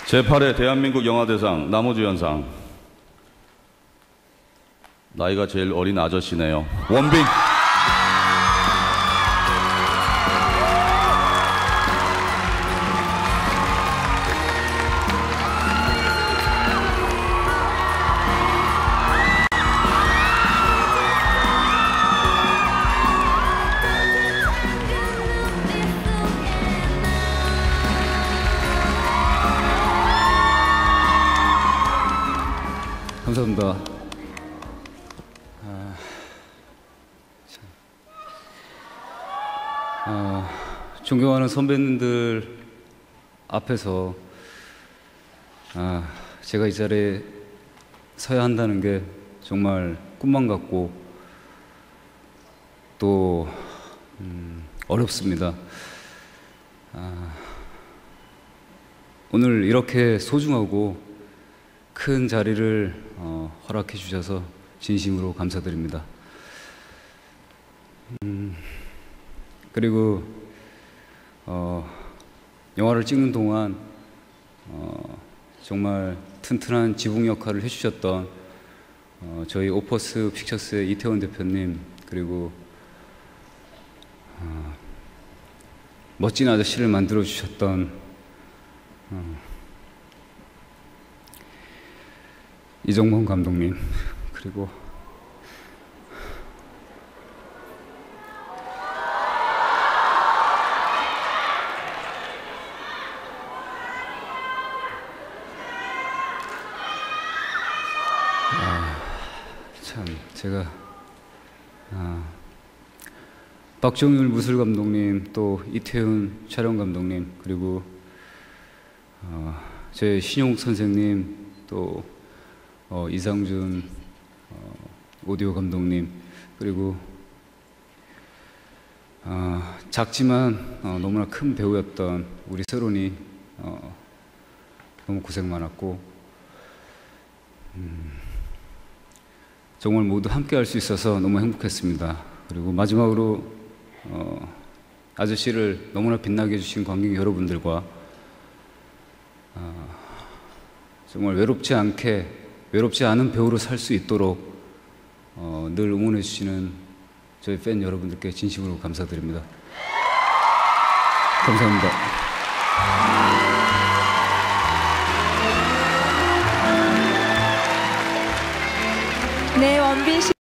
제8회 대한민국 영화대상 남우주연상. 나이가 제일 어린 아저씨네요. 원빈. 감사합니다. 존경하는 선배님들 앞에서 제가 이 자리에 서야 한다는 게 정말 꿈만 같고 또 어렵습니다. 오늘 이렇게 소중하고 큰 자리를 허락해 주셔서 진심으로 감사드립니다. 그리고 영화를 찍는 동안 정말 튼튼한 지붕 역할을 해주셨던 저희 오퍼스 픽처스의 이태원 대표님, 그리고 멋진 아저씨를 만들어 주셨던 이정범 감독님, 그리고 참 제가 박정율 무술 감독님, 또 이태훈 촬영 감독님, 그리고 제 신용욱 선생님, 또 이상준 오디오 감독님, 그리고 작지만 너무나 큰 배우였던 우리 세론이 너무 고생 많았고, 정말 모두 함께 할 수 있어서 너무 행복했습니다. 그리고 마지막으로 아저씨를 너무나 빛나게 해주신 관객 여러분들과 정말 외롭지 않은 배우로 살 수 있도록 늘 응원해 주시는 저희 팬 여러분들께 진심으로 감사드립니다. 감사합니다.